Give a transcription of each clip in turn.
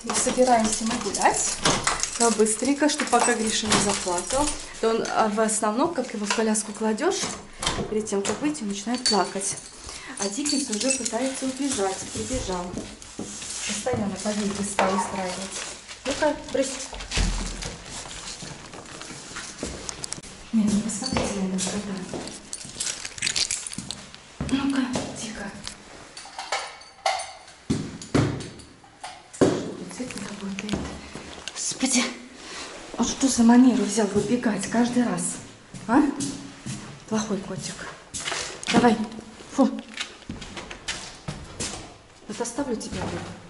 И собираемся мы гулять. Быстренько, чтобы пока Гриша не заплакал. То он в основном, как его в коляску кладешь, перед тем, как выйти, он начинает плакать. А Диккенс уже пытается убежать. Прибежал. Постоянно побеги стал устраивать. Ну-ка, брысь. Нет, ну посмотрите на это, когда. Ну-ка, тихо. Цвет не работает. Господи, он что за манеру взял выбегать каждый раз? А? Плохой котик. Давай. Фу. Вот оставлю тебя.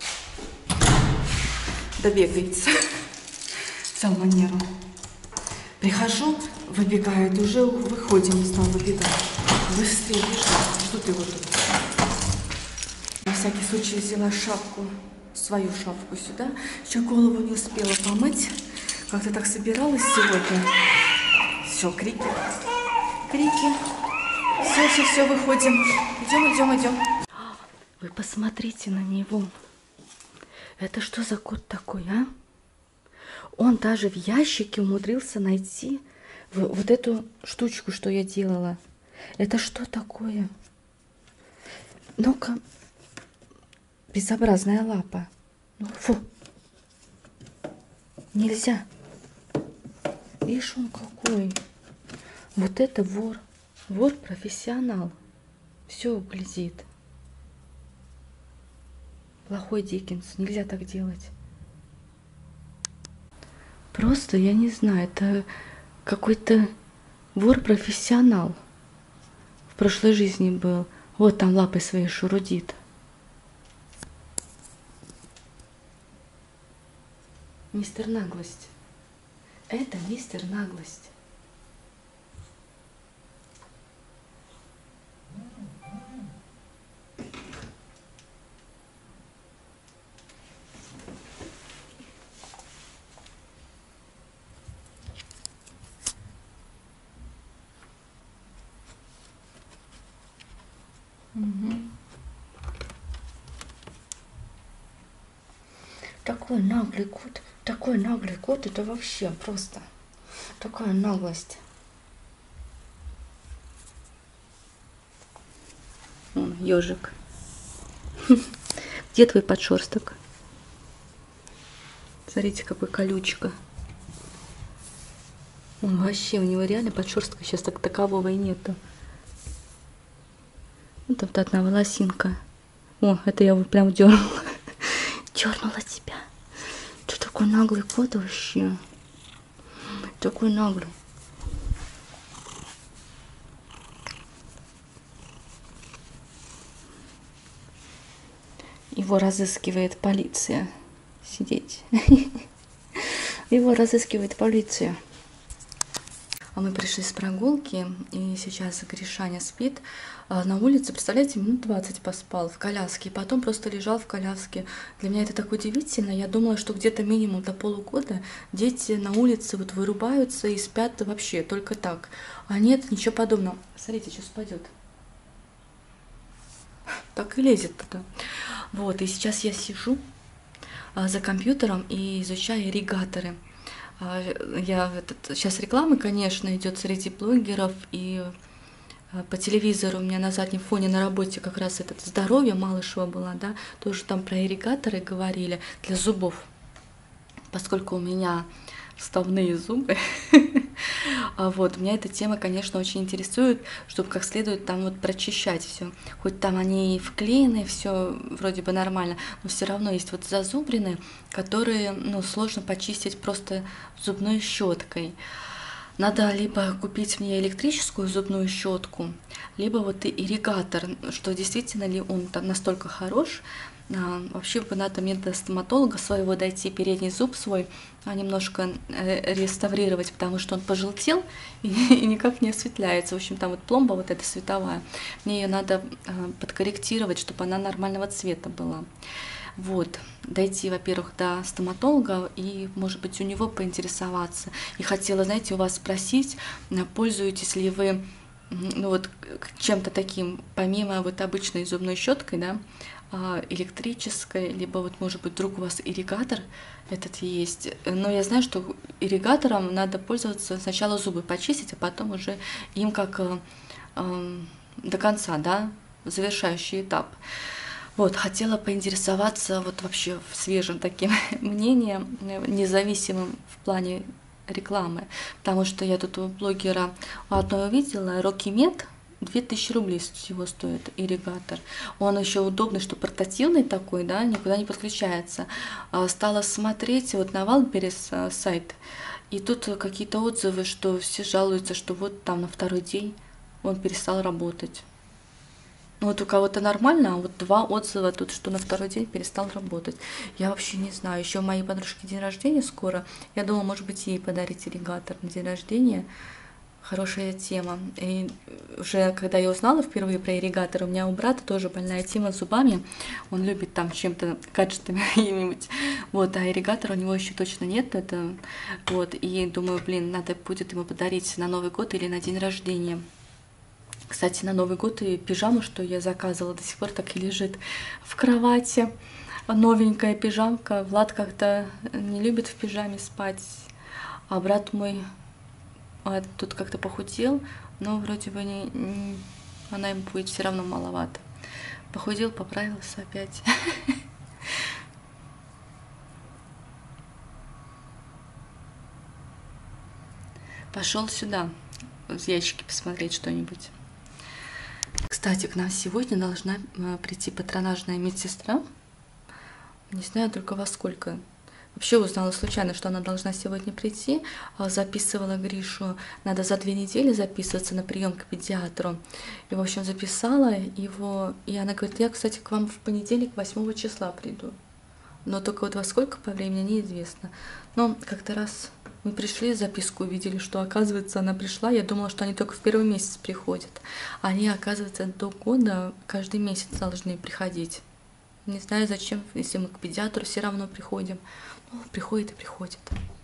Добегается. Взял манеру. Прихожу, выбегает, уже выходим, стал выбегать. Быстрее бежать. Что ты вот тут? На всякий случай взяла шапку, свою шапку сюда. Еще голову не успела помыть. Как-то так собиралась сегодня. Все, крики. Крики. Все, выходим. Идем. Вы посмотрите на него. Это что за кот такой, а? Он даже в ящике умудрился найти вот эту штучку, что я делала. Это что такое? Ну-ка. Безобразная лапа. Ну, фу. Нельзя. Видишь, он какой. Вот это вор. Вор-профессионал. Все углядит. Плохой Диккенс. Нельзя так делать. Просто, я не знаю, это какой-то вор-профессионал. В прошлой жизни был. Вот там лапой своей шурудит. Мистер Наглость. Это мистер Наглость. Такой наглый кот, это вообще просто такая наглость. Ежик. Где твой подшерсток? Смотрите, какой колючка. Вообще, у него реально подшерстка сейчас так такового и нету. Вот тут одна волосинка. О, это я прям дернула. Дернула тебя. Ты такой наглый кот вообще. Такой наглый. Его разыскивает полиция. Сидеть. Его разыскивает полиция. А мы пришли с прогулки, и сейчас Гришаня спит. На улице, представляете, минут 20 поспал в коляске, и потом просто лежал в коляске. Для меня это так удивительно. Я думала, что где-то минимум до полугода дети на улице вот вырубаются и спят вообще только так. А нет, ничего подобного. Смотрите, сейчас упадет. Так и лезет туда. Вот, и сейчас я сижу за компьютером и изучаю ирригаторы. Сейчас рекламы, конечно, идет среди блогеров, и по телевизору у меня на заднем фоне на работе как раз это здоровье Малышева была, да, тоже там про ирригаторы говорили для зубов, поскольку у меня вставные зубы. Вот, меня эта тема, конечно, очень интересует, чтобы как следует там вот прочищать все. Хоть там они и вклеены, все вроде бы нормально, но все равно есть вот зазубрины, которые, ну, сложно почистить просто зубной щеткой. Надо либо купить мне электрическую зубную щетку, либо вот ирригатор, что действительно ли он там настолько хорош. Вообще бы надо мне до стоматолога своего дойти, передний зуб свой немножко реставрировать, потому что он пожелтел и никак не осветляется. В общем, там вот пломба вот эта световая, мне ее надо подкорректировать, чтобы она нормального цвета была. Вот, дойти, во-первых, до стоматолога и, может быть, у него поинтересоваться. И хотела, знаете, у вас спросить, пользуетесь ли вы, ну вот, чем-то таким, помимо вот обычной зубной щеткой, да, электрической, либо вот, может быть, вдруг у вас ирригатор этот есть. Но я знаю, что ирригатором надо пользоваться, сначала зубы почистить, а потом уже им как до конца, да, завершающий этап. Вот, хотела поинтересоваться вот вообще свежим таким мнением, независимым в плане рекламы, потому что я тут у блогера у одной увидела Рокимед, 2000 рублей всего стоит ирригатор. Он еще удобный, что портативный такой, да, никуда не подключается. Стала смотреть вот на Валберес сайт, и тут какие-то отзывы, что все жалуются, что вот там на второй день он перестал работать. Ну, вот у кого-то нормально, а вот 2 отзыва тут, что на второй день перестал работать. Я вообще не знаю. Еще у моей подружки день рождения скоро. Я думала, может быть, ей подарить ирригатор на день рождения. Хорошая тема. И уже когда я узнала впервые про ирригатор, у меня у брата тоже больная тема с зубами. Он любит там чем-то, гаджетами какими-нибудь. Вот, а ирригатора у него еще точно нет. Это, вот, и думаю, блин, надо будет ему подарить на Новый год или на день рождения. Кстати, на Новый год и пижаму, что я заказывала, до сих пор так и лежит в кровати. Новенькая пижамка. Влад как-то не любит в пижаме спать. А брат мой тут как-то похудел, но вроде бы она ему будет все равно маловато. Похудел, поправился опять. Пошел сюда, в ящики посмотреть что-нибудь. Кстати, к нам сегодня должна прийти патронажная медсестра. Не знаю только во сколько. Вообще узнала случайно, что она должна сегодня прийти. Записывала Гришу. Надо за 2 недели записываться на прием к педиатру. И, в общем, записала его. И она говорит, я, кстати, к вам в понедельник 8 числа приду. Но только вот во сколько по времени неизвестно. Но как-то раз мы пришли, записку увидели, что, оказывается, она пришла. Я думала, что они только в первый месяц приходят. Они, оказывается, до года каждый месяц должны приходить. Не знаю, зачем, если мы к педиатру все равно приходим. Ну, приходит и приходит.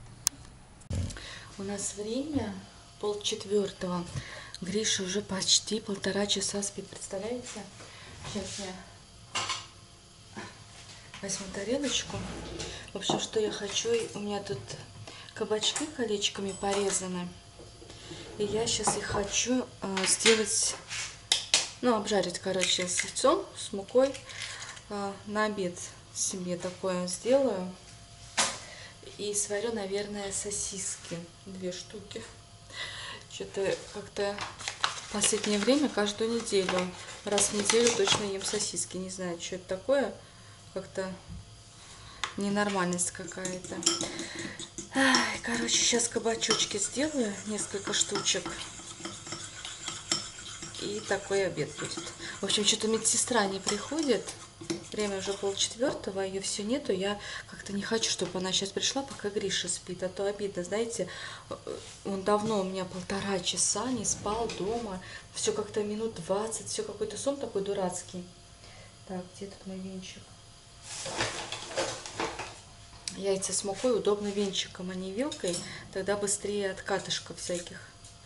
У нас время 3:30. Гриша уже почти 1,5 часа спит. Представляете? Сейчас я возьму тарелочку. В общем, что я хочу. У меня тут кабачки колечками порезаны. И я сейчас их хочу сделать, ну, обжарить, короче, с яйцом, с мукой. На обед себе такое сделаю. И сварю, наверное, сосиски. 2 штуки. Что-то как-то в последнее время каждую неделю, раз в неделю точно ем сосиски. Не знаю, что это такое. Как-то ненормальность какая-то. Короче, сейчас кабачочки сделаю, несколько штучек. И такой обед будет. В общем, что-то медсестра не приходит. Время уже 3:30, ее все нету. Я как-то не хочу, чтобы она сейчас пришла, пока Гриша спит. А то обидно, знаете, он давно у меня 1,5 часа не спал дома. Все как-то минут 20, все какой-то сон такой дурацкий. Так, где тут мой венчик? Яйца с мукой удобно венчиком, а не вилкой. Тогда быстрее от катышков всяких.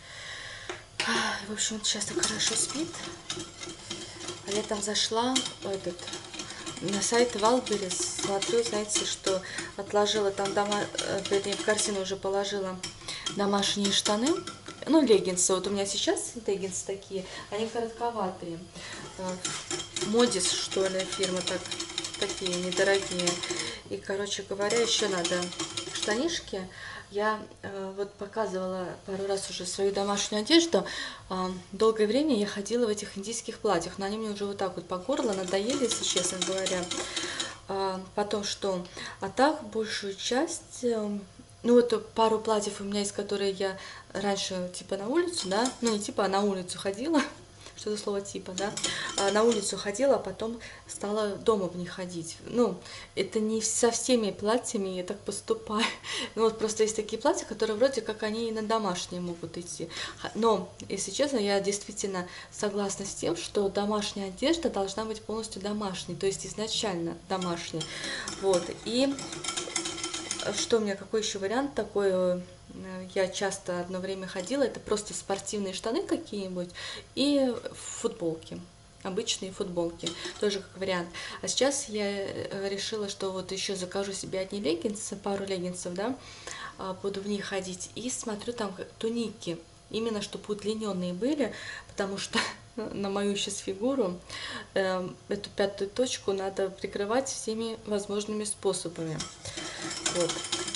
В общем, сейчас так хорошо спит. А я там зашла на сайт Валберес, смотрю, знаете, что отложила там в корзину уже положила домашние штаны, ну, леггинсы. Вот у меня сейчас леггинсы такие, они коротковатые. Модис, что ли, фирма такие недорогие. И, короче говоря, еще надо штанишки. Я вот показывала пару раз уже свою домашнюю одежду. Долгое время я ходила в этих индийских платьях, но они мне уже вот так вот по горло надоели, если честно говоря. Потом что? А так, большую часть... Ну, вот пару платьев у меня есть, которые я раньше типа на улицу, да? Ну, не типа, а на улицу ходила. Что за слово типа, да? На улицу ходила, а потом стала дома в них ходить. Ну, это не со всеми платьями я так поступаю. Ну, вот просто есть такие платья, которые вроде как они и на домашние могут идти. Но, если честно, я действительно согласна с тем, что домашняя одежда должна быть полностью домашней, то есть изначально домашней. Вот, и что у меня, какой еще вариант такой... Я часто одно время ходила, это просто спортивные штаны какие-нибудь и футболки. обычные футболки, тоже как вариант. А сейчас я решила, что вот еще закажу себе одни леггинсы, пару леггинсов, да, буду в них ходить, и смотрю там туники, именно чтобы удлиненные были, потому что на мою сейчас фигуру эту пятую точку надо прикрывать всеми возможными способами. Вот.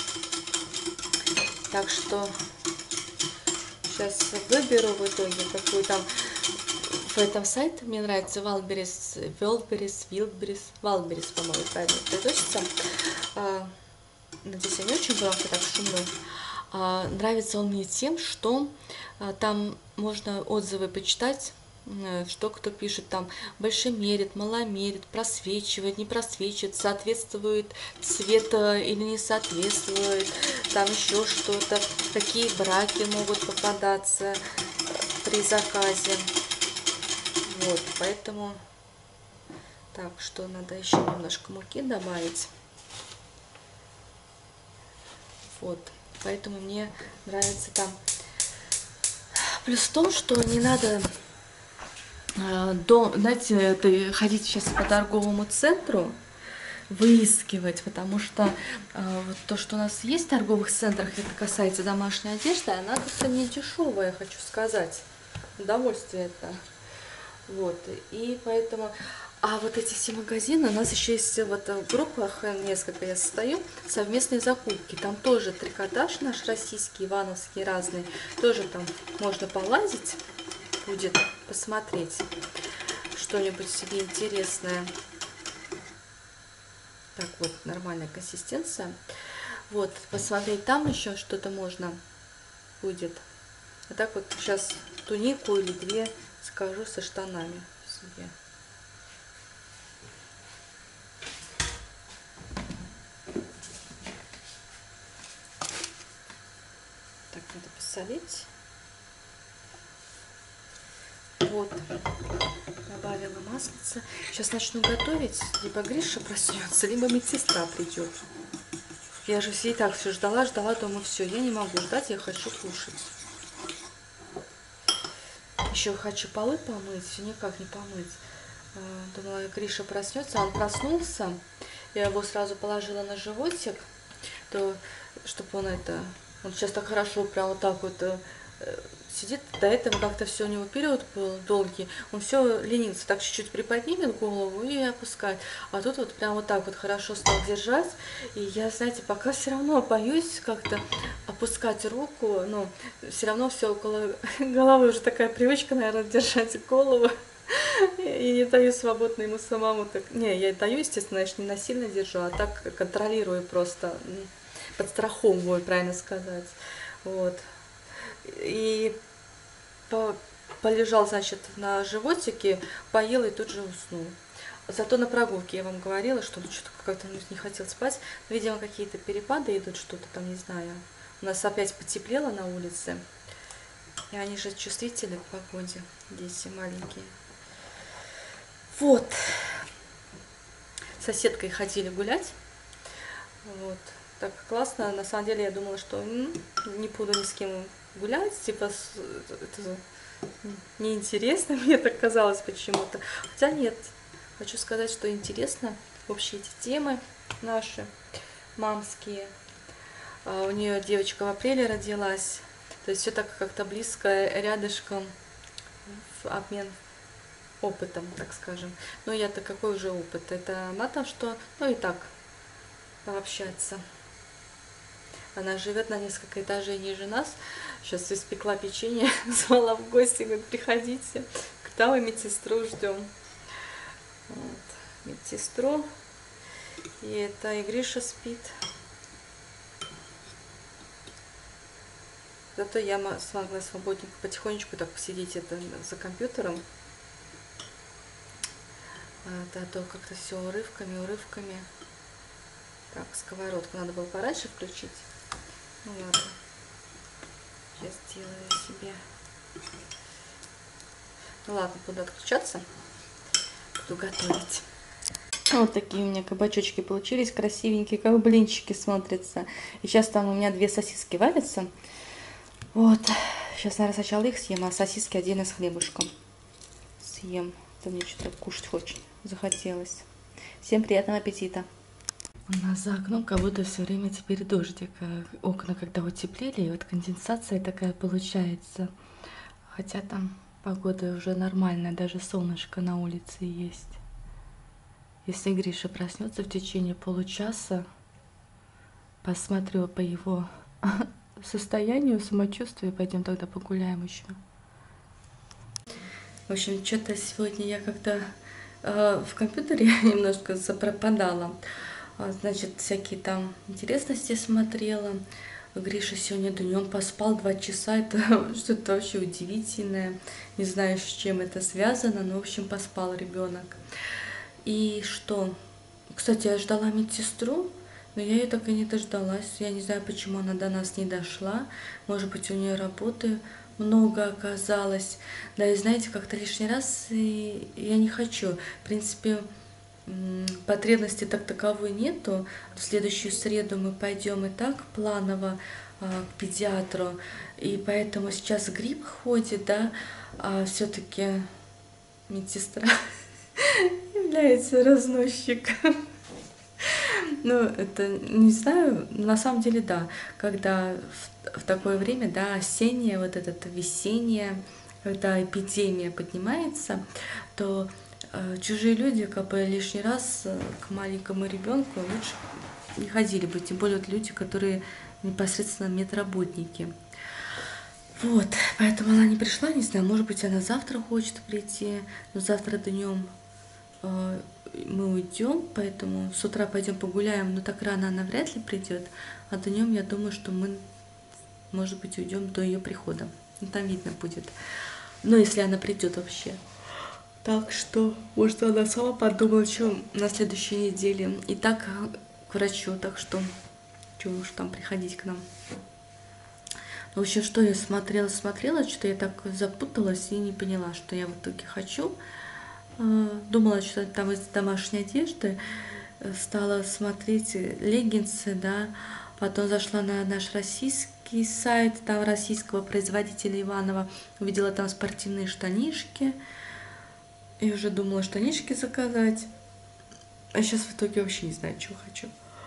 Так что сейчас выберу в итоге, какую там в этом сайте мне нравится Wildberries, по-моему, правильно произносится. Надеюсь, я не очень громко так шумно. Нравится он мне тем, что там можно отзывы почитать, что кто пишет, там большемерит, маломерит, просвечивает, не просвечивает, соответствует цвет или не соответствует, там еще что-то, какие браки могут попадаться при заказе. Вот, поэтому, так, что надо еще немножко муки добавить. Вот, поэтому мне нравится там. Плюс в том, что не надо, знаете, ходить сейчас по торговому центру, выискивать, потому что вот то, что у нас есть в торговых центрах, это касается домашней одежды, она как-то не дешевая, хочу сказать. Удовольствие это. Вот, и поэтому... А вот эти все магазины, у нас еще есть вот в группах, несколько я состою, совместные закупки. Там тоже трикотаж наш российский, ивановский, разный. Тоже там можно полазить, будет посмотреть что-нибудь себе интересное. Так вот, нормальная консистенция. Вот, посмотреть там еще что-то можно будет. А так вот сейчас тунику или две скажу со штанами себе. Так, надо посолить. Вот, добавила маслица. Сейчас начну готовить. Либо Гриша проснется, либо медсестра придет. Я же и так все ждала, думаю, все, я не могу ждать, я хочу кушать. Еще хочу полы помыть, все никак не помыть. Думала, Гриша проснется, он проснулся. Я его сразу положила на животик, то, чтобы он сейчас так хорошо, прям вот так вот сидит. До этого как-то все у него период был долгий, он все ленится, так чуть-чуть приподнимет голову и опускает. А тут вот прям вот так вот хорошо стал держать. И я, знаете, пока все равно боюсь как-то опускать руку, но все равно все около головы, уже такая привычка, наверное, держать голову. И не даю свободно ему самому. Так. Не, я даю, естественно, я же не насильно держу, а так контролирую просто, подстраховываю, правильно сказать. Вот. И полежал, значит, на животике, поел и тут же уснул. Зато на прогулке я вам говорила, что что-то как-то не хотел спать. Видимо, какие-то перепады идут, что-то там, не знаю. У нас опять потеплело на улице. И они же чувствительны к погоде, дети маленькие. Вот. С соседкой ходили гулять. Вот. Так классно. На самом деле я думала, что не буду ни с кем гулять. Типа, это неинтересно. Мне так казалось почему-то. Хотя нет. Хочу сказать, что интересно. Общие эти темы наши, мамские. У нее девочка в апреле родилась. То есть все так как-то близко, рядышком, в обмен опытом, так скажем. Но я-то какой уже опыт? Это она там что? Ну и так, пообщаться. Она живет на несколько этажей ниже нас. Сейчас испекла печенье, звала в гости, говорит, приходите. Когда мы медсестру ждем? Вот. Медсестру. И это и Гриша спит. Зато я смогла свободненько потихонечку так посидеть за компьютером. А то как-то все урывками. Так, сковородку надо было пораньше включить. Ну ладно. Сейчас сделаю себе. Ну ладно, буду отключаться. Буду готовить. Вот такие у меня кабачочки получились, красивенькие, как блинчики смотрятся. И сейчас там у меня 2 сосиски варятся. Вот. Сейчас, наверное, сначала их съем, а сосиски отдельно с хлебушком съем. Это мне что-то кушать очень захотелось. Всем приятного аппетита! У нас за окном как будто все время теперь дождик. Окна когда утеплили, и вот конденсация такая получается. Хотя там погода уже нормальная, даже солнышко на улице есть. Если Гриша проснется в течение получаса, посмотрю по его состоянию, самочувствию, пойдем тогда погуляем еще. В общем, что-то сегодня я как-то в компьютере немножко запропадала. Значит, всякие там интересности смотрела. Гриша сегодня днем поспал 2 часа. Это что-то вообще удивительное. Не знаю, с чем это связано, но, в общем, поспал ребенок. И что? Кстати, я ждала медсестру, но я ее так и не дождалась. Я не знаю, почему она до нас не дошла. Может быть, у нее работы много оказалось. Да, и знаете, как-то лишний раз и я не хочу. В принципе, потребности так таковой нету. В следующую среду мы пойдем и так планово к педиатру. И поэтому сейчас грипп ходит, да, а все-таки медсестра является разносчиком. Ну, это, не знаю, на самом деле, да, когда в такое время, да, осеннее, вот это весеннее, когда эпидемия поднимается, то чужие люди, как бы лишний раз к маленькому ребенку лучше не ходили бы, тем более вот люди, которые непосредственно медработники. Вот, поэтому она не пришла, не знаю, может быть, она завтра хочет прийти, но завтра днем мы уйдем, поэтому с утра пойдем погуляем, но так рано она вряд ли придет, а днем я думаю, что мы, может быть, уйдем до ее прихода. Ну, там видно будет. Но если она придет вообще. Так что, может, она сама подумала, что на следующей неделе. И так к врачу, так что уж там приходить к нам. В общем, что я смотрела, что-то я так запуталась и не поняла, что я в итоге хочу. Думала, что там из домашней одежды, стала смотреть леггинсы, да, потом зашла на наш российский сайт, там российского производителя Иванова, увидела там спортивные штанишки, и уже думала штанишки заказать, а сейчас в итоге вообще не знаю, чего хочу.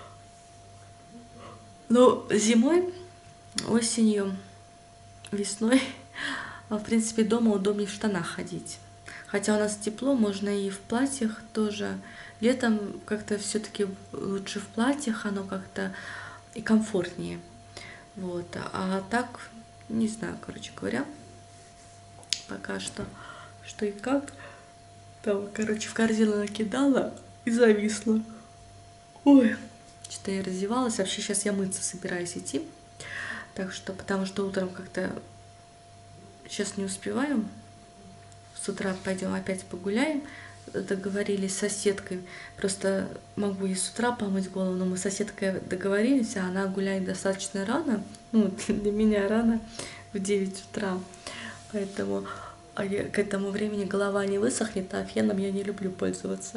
Но зимой, осенью, весной, в принципе, дома удобнее в штанах ходить. Хотя у нас тепло, можно и в платьях тоже. Летом как-то все-таки лучше в платьях, оно как-то и комфортнее. Вот. А так, не знаю, короче говоря, пока что и как. Там, короче, в корзину накидала и зависла. Ой, что-то я раздевалась. Вообще сейчас я мыться собираюсь идти. Так что, потому что утром как-то сейчас не успеваем. С утра пойдем опять погуляем, договорились с соседкой. Просто могу и с утра помыть голову, но мы с соседкой договорились, а она гуляет достаточно рано, ну, для меня рано, в 9 утра. Поэтому к этому времени голова не высохнет, а феном я не люблю пользоваться.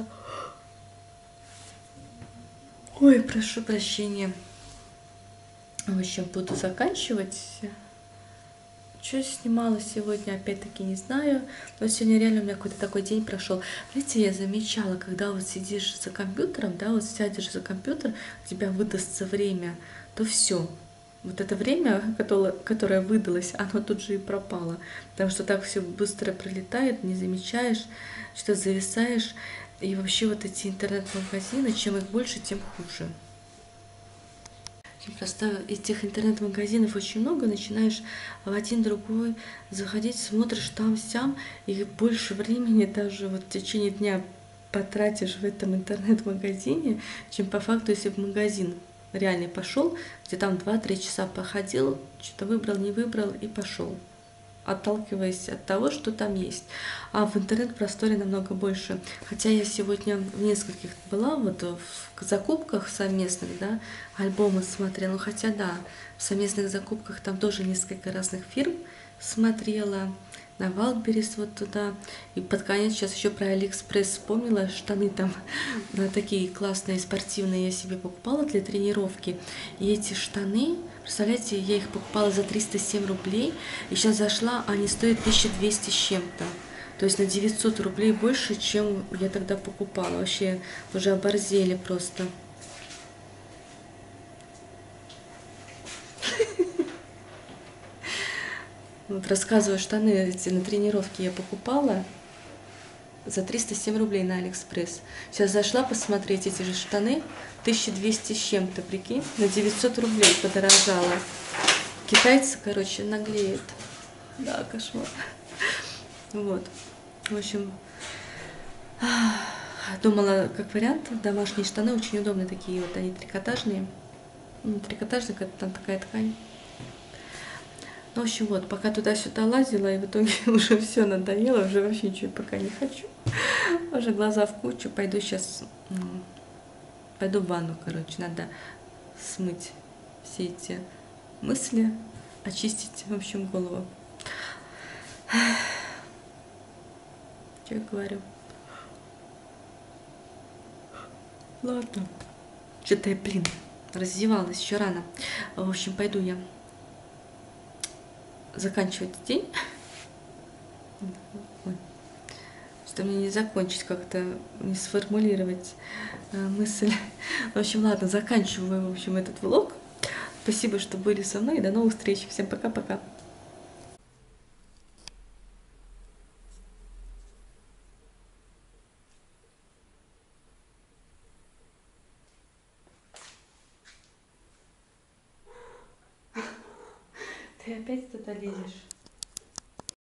Ой, прошу прощения. В общем, буду заканчивать. Что я снимала сегодня, опять-таки не знаю, но сегодня реально у меня какой-то такой день прошел. Знаете, я замечала, когда вот сидишь за компьютером, да, вот сядешь за компьютер, у тебя выдастся время, то все. Вот это время, которое выдалось, оно тут же и пропало, потому что так все быстро пролетает, не замечаешь, что зависаешь. И вообще вот эти интернет-магазины, чем их больше, тем хуже. Просто этих интернет-магазинов очень много, начинаешь в один другой заходить, смотришь там-сям, и больше времени даже вот в течение дня потратишь в этом интернет-магазине, чем по факту, если в магазин реально пошел, где там 2-3 часа походил, что-то выбрал, не выбрал и пошел, отталкиваясь от того, что там есть. А в интернет-просторе намного больше. Хотя я сегодня в нескольких была, вот в закупках совместных, да, альбомы смотрела. Ну, хотя, да, в совместных закупках там тоже несколько разных фирм смотрела. На Валберис вот туда. И под конец сейчас еще про Алиэкспресс вспомнила. Штаны там такие классные, спортивные я себе покупала для тренировки. И эти штаны, представляете, я их покупала за 307 рублей. И сейчас зашла, они стоят 1200 с чем-то. То есть на 900 рублей больше, чем я тогда покупала. Вообще уже оборзели просто. Вот рассказываю, штаны эти на тренировке я покупала за 307 рублей на Алиэкспресс. Сейчас зашла посмотреть эти же штаны, 1200 с чем-то, прикинь, на 900 рублей подорожало. Китайцы, короче, наглеют. Да, кошмар. Вот. В общем, думала, как вариант, домашние штаны очень удобные такие, вот они трикотажные. Ну, трикотажные, там такая ткань. Ну, в общем, вот, пока туда-сюда лазила, и в итоге уже все надоело, уже вообще ничего пока не хочу. Уже глаза в кучу, пойду сейчас, пойду в ванну, короче, надо смыть все эти мысли, очистить, в общем, голову. Что я говорю? Ладно. Что-то я, блин, раздевалась еще рано. В общем, пойду я заканчивать день. Ой, что мне не закончить как-то, не сформулировать мысль. В общем, ладно, заканчиваю, в общем, этот влог. Спасибо, что были со мной, и до новых встреч. Всем пока-пока. Ты опять туда лезешь?